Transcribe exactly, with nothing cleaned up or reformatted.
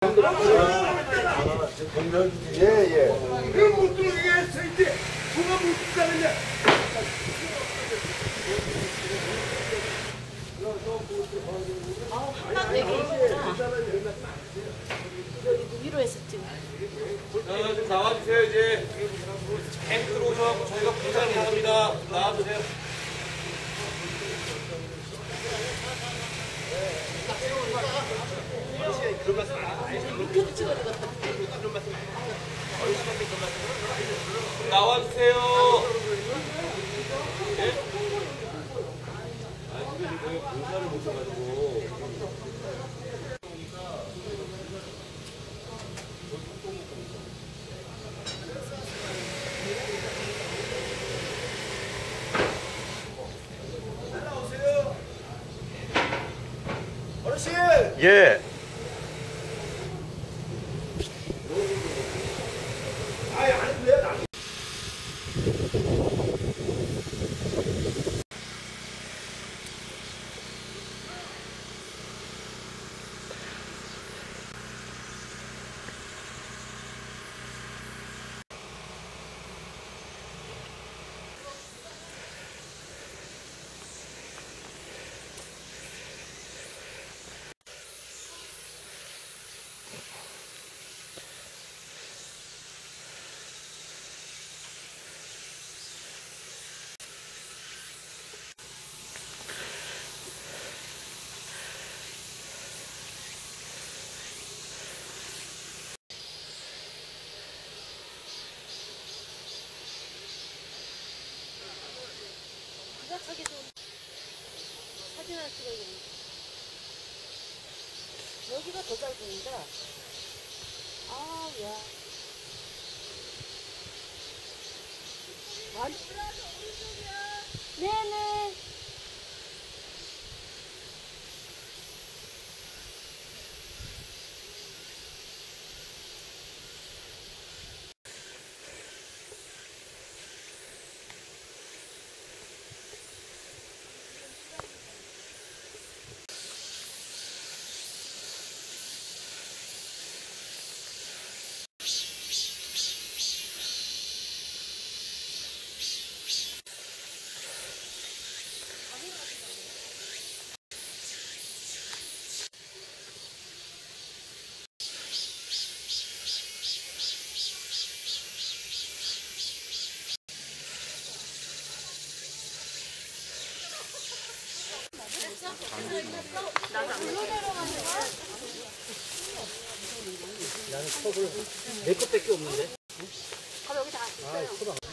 예, 예. 그못 들어오게 했어, 이제. 누가 못 들어가느냐. 아우, 한강 되게 있구나. 위로해서 지금. 자, 좀 나와주세요, 이제. 캠프 들어오셔서 저희가 분산을 합니다. 나와주세요. 밑에도 찍어야 되겠다. 나와주세요. 예? 아, 근데 저희 분산을 못해가지고. 어르신! 예. 아이, 안 돼요, 나. 부각하게 좀 사진 하나 찍어야겠네. 여기가 더 잘 보인다. 아, 야. 완... 네네. 나는 컵을 내 것밖에 없는데. 아, 여기 다 있어요.